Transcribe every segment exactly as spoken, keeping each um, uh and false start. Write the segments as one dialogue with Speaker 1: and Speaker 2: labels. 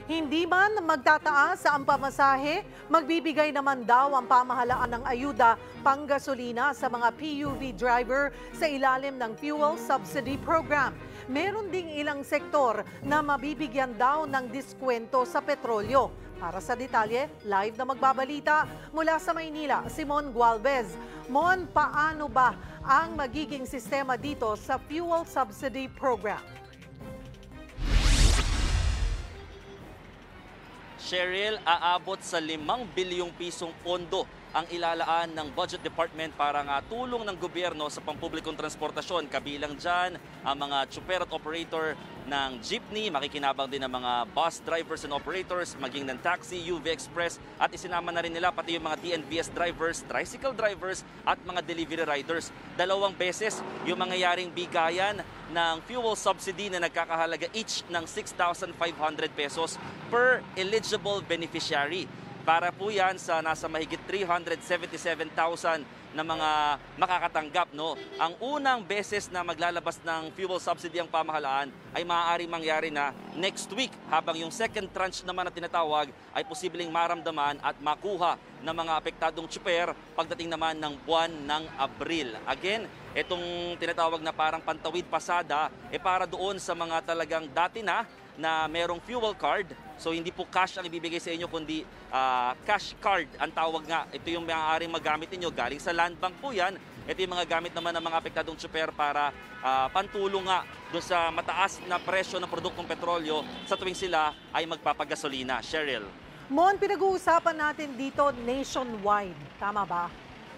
Speaker 1: Hindi man magtataas ang pamasahe, magbibigay naman daw ang pamahalaan ng ayuda panggasolina sa mga P U V driver sa ilalim ng Fuel Subsidy Program. Meron ding ilang sektor na mabibigyan daw ng diskwento sa petrolyo. Para sa detalye, live na magbabalita mula sa Maynila, si Mon Gualvez. Mon, paano ba ang magiging sistema dito sa Fuel Subsidy Program?
Speaker 2: Cheryl, aabot sa limang bilyong pisong pondo ang ilalaan ng Budget Department para nga tulong ng gobyerno sa pampublikong transportasyon. Kabilang dyan ang mga tsuper at operator ng jeepney, makikinabang din ng mga bus drivers and operators, maging ng taxi, U V Express, at isinama na rin nila pati yung mga T N V S drivers, tricycle drivers at mga delivery riders. Dalawang beses yung mangyayaring bigayan ng fuel subsidy na nagkakahalaga each ng six thousand five hundred pesos per eligible beneficiary. Para po yan sa nasa mahigit three hundred seventy-seven thousand na mga makakatanggap. No? Ang unang beses na maglalabas ng fuel subsidy ang pamahalaan ay maaari mangyari na next week, habang yung second tranche naman na tinatawag ay posibleng maramdaman at makuha ng mga apektadong tsuper pagdating naman ng buwan ng Abril. Again, itong tinatawag na parang pantawid pasada eh para doon sa mga talagang dati na na merong fuel card. So hindi po cash ang ibibigay sa inyo kundi uh, cash card ang tawag nga. Ito yung maaaring magamit niyo galing sa land bank po yan. Ito yung mga gamit naman ng mga apektadong tsuper para uh, pantulong nga doon sa mataas na presyo ng produktong petrolyo sa tuwing sila ay magpapagasolina. Cheryl.
Speaker 1: Mon, pinag-uusapan natin dito nationwide. Tama ba?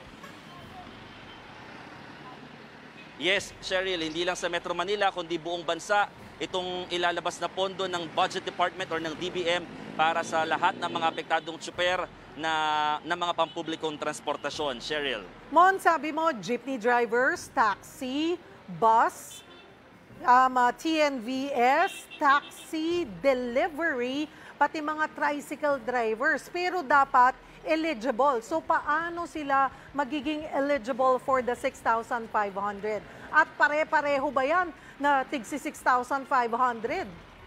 Speaker 2: Yes, Cheryl. Hindi lang sa Metro Manila kundi buong bansa itong ilalabas na pondo ng Budget Department or ng D B M para sa lahat ng mga apektadong tsuper na, na mga pampublikong transportasyon. Cheryl.
Speaker 1: Mon, sabi mo, jeepney drivers, taxi, bus, um, uh, T N V S, taxi, delivery, pati mga tricycle drivers. Pero dapat eligible. So paano sila magiging eligible for the six thousand five hundred? At pare-pareho ba yan na tigsi six thousand five hundred?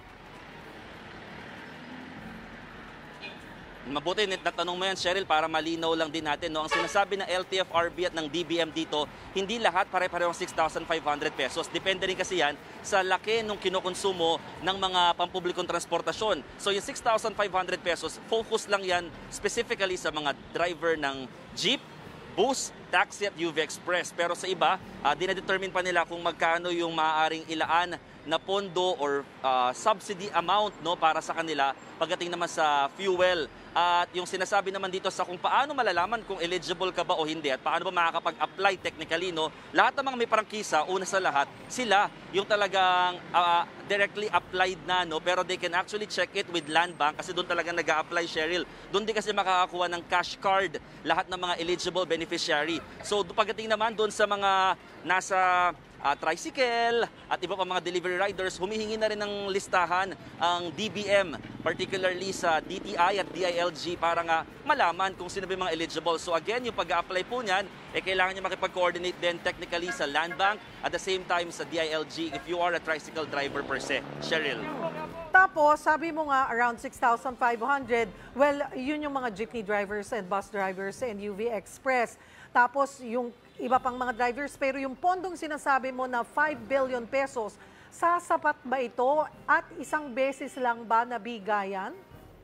Speaker 2: Mabuti na tanong mo yan, Cheryl, para malinaw lang din natin. No? Ang sinasabi ng L T F R B at ng D B M dito, hindi lahat pare-parehong six thousand five hundred pesos. Depende rin kasi yan sa laki ng kinukonsumo ng mga pampublikong transportasyon. So yung six thousand five hundred pesos, focus lang yan specifically sa mga driver ng jeep, bus, taxi at U V Express. Pero sa iba, uh, dinedetermine pa nila kung magkano yung maaaring ilaan na pondo or uh, subsidy amount no para sa kanila pagdating naman sa fuel. At yung sinasabi naman dito sa kung paano malalaman kung eligible ka ba o hindi at paano ba makakapag-apply technically, no? Lahat ng mga may prangkisa, una sa lahat, sila yung talagang uh, directly applied na, no? Pero they can actually check it with Land Bank kasi doon talaga nag-a-apply, Cheryl. Doon din kasi makakakuha ng cash card lahat ng mga eligible beneficiary. So pagdating naman doon sa mga nasa Uh, tricycle at iba pa mga delivery riders, humihingi na rin ng listahan ang D B M, particularly sa D T I at D I L G para nga malaman kung sino ba mga eligible. So again, yung pag-a-apply po niyan, eh, kailangan nyo makipag-coordinate din technically sa Land Bank at the same time sa D I L G if you are a tricycle driver per se. Cheryl.
Speaker 1: Tapos, sabi mo nga around six thousand five hundred, well, yun yung mga jeepney drivers and bus drivers and U V Express. Tapos, yung iba pang mga drivers, pero yung pondong sinasabi mo na five billion pesos, sasapat ba ito at isang beses lang ba nabigayan?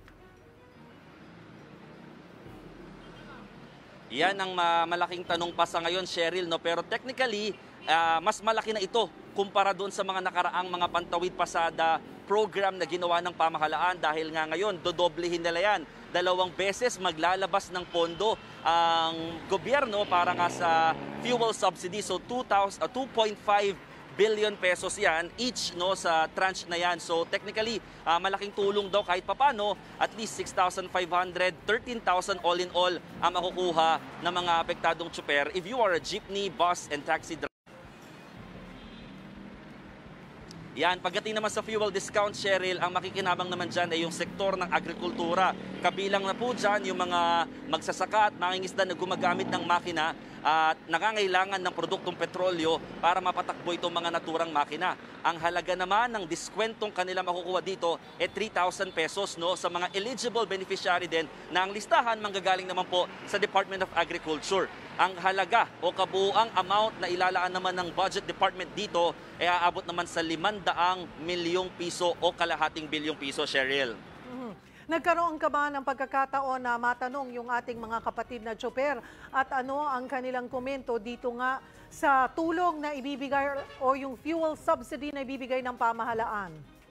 Speaker 2: Yan ang malaking tanong pa sa ngayon, Cheryl, no? Pero technically, uh, mas malaki na ito kumpara doon sa mga nakaraang mga pantawid pasada program na ginawa ng pamahalaan dahil nga ngayon, dodoblehin nila yan. Dalawang beses maglalabas ng pondo ang gobyerno para nga sa fuel subsidy. So two point five billion pesos yan each no sa tranche na yan. So technically, uh, malaking tulong daw kahit papano, at least six thousand five hundred, thirteen thousand all in all ang makukuha ng mga apektadong tsuper if you are a jeepney, bus and taxi driver. Yan, pagdating naman sa fuel discount, Cheryl, ang makikinabang naman dyan ay yung sektor ng agrikultura. Kabilang na po dyan yung mga magsasaka at mangingisda na gumagamit ng makina at nangangailangan ng produktong petrolyo para mapatakbo itong mga naturang makina. Ang halaga naman ng diskwentong kanila makukuha dito ay three thousand pesos no, sa mga eligible beneficiary din na ang listahan manggagaling naman po sa Department of Agriculture. Ang halaga o kabuuang amount na ilalaan naman ng Budget Department dito ay aabot naman sa limandang milyong piso o kalahating bilyong piso, Cheryl.
Speaker 1: Mhm. Nagkaroon ka ba ng pagkakataon na matanong yung ating mga kapatid na tsoper at ano ang kanilang komento dito nga sa tulong na ibibigay o yung fuel subsidy na ibibigay ng pamahalaan?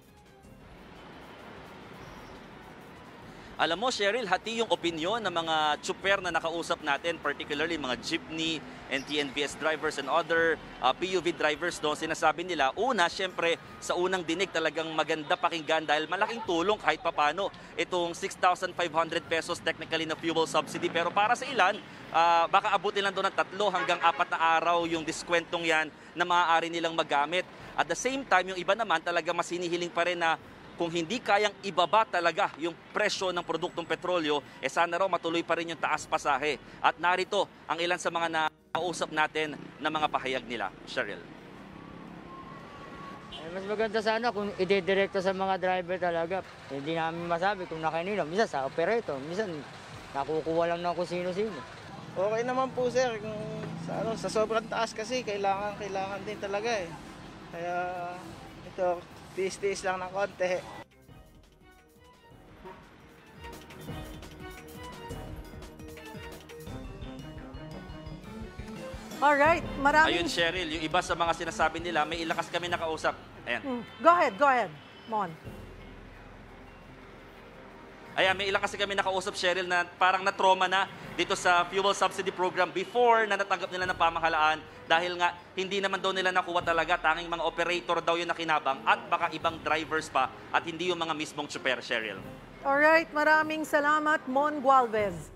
Speaker 2: Alam mo, Cheryl, hati yung opinion ng mga tsuper na nakausap natin, particularly mga jeepney and T N V S drivers and other uh, P U V drivers. No? Sinasabi nila, una, syempre, sa unang dinig talagang maganda pakinggan dahil malaking tulong kahit papano itong six thousand five hundred pesos technically na fuel subsidy. Pero para sa ilan, uh, baka abutin lang doon ng tatlo hanggang apat na araw yung diskwentong yan na maaari nilang magamit. At the same time, yung iba naman talaga mas hinihiling pa rin na kung hindi kayang ibaba talaga yung presyo ng produktong petrolyo, eh sana raw matuloy pa rin yung taas pasahe. At narito ang ilan sa mga nakausap natin na mga pahayag nila. Cheryl.
Speaker 3: Eh, mas maganda sana kung ide-direkta sa mga driver talaga. Hindi namin masabi kung na kanino. Minsan sa operator, minsan nakukuha lang ng kung sino-sino.
Speaker 4: Okay naman po sir, kung sa, ano, sa sobrang taas kasi kailangan, kailangan din talaga eh. Kaya ito, tiis-tiis lang ng konti.
Speaker 1: Alright, maraming...
Speaker 2: Ayun, Cheryl, yung iba sa mga sinasabi nila, may ilakas kami nakausap. Ayan.
Speaker 1: Mm, Go ahead, go ahead, Mon.
Speaker 2: Ayan, may ilang kasi kami nakausap, Cheryl, na parang na-trauma na dito sa fuel subsidy program before na natanggap nila ng pamahalaan dahil nga hindi naman daw nila nakuha talaga, tanging mga operator daw yung nakinabang at baka ibang drivers pa at hindi yung mga mismong tsuper, Cheryl.
Speaker 1: Alright, maraming salamat, Mon Gualvez.